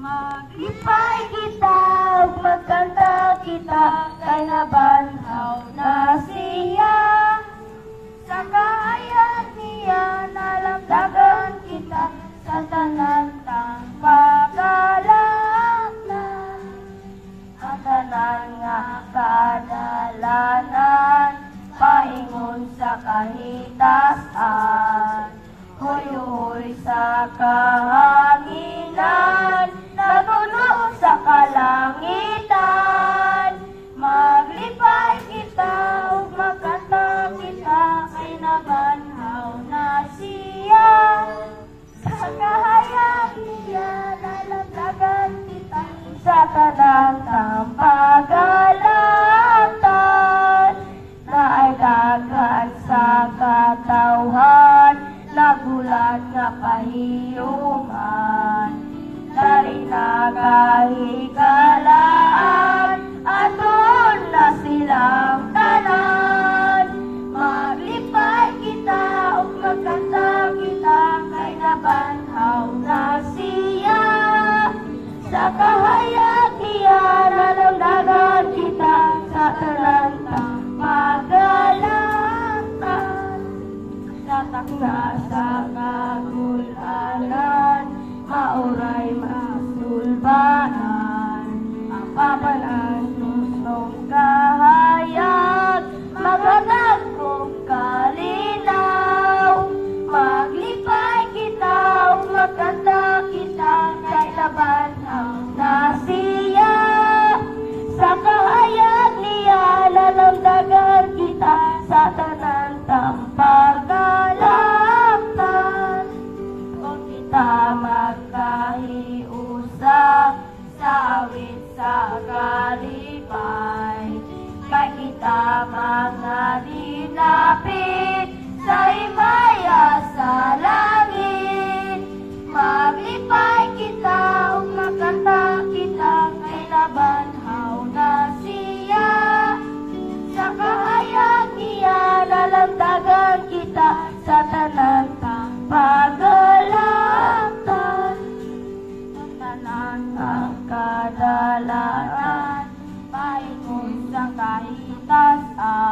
Maglipay kita, magkanta kita, kay nabanhaw na siya. Sa kahayag niya, nalamdagan kita, sa tanan tang pagkalaklan. Ang tanan nga kadalanan, paingon sa kahitasan. Huy-huy sa kahanginan, natunog sa kalangitan. Maglipay kita, ug magkanta kita, kay nabanhaw na siya. Sa kahayag niya, nalamdagan kita, sa tanang tampagalantan. Naay dagan sa katawhan, nagulat nga pahiuman. Dari nakahikalaan, aton na silang tanan. Maglipay kita, ug magkanta kita, kay nabanhaw na siya. Sa kahayag niya, nalamdagan kita, sa tanang pagkalaklan. Tatak na sa kagulanan, mauray masulbanan. Ang papalan susong kahayag, magatag kong kalinaw. Maglipay kita, ug magkanta kita, kay nabanhaw na siya. Sa kahayag niya, nalamdagan kita, sa tanan tampagalantan. Kung kita magkahiusa, sa awit sa kalipay, kay kita mga dinapit, sa himaya sa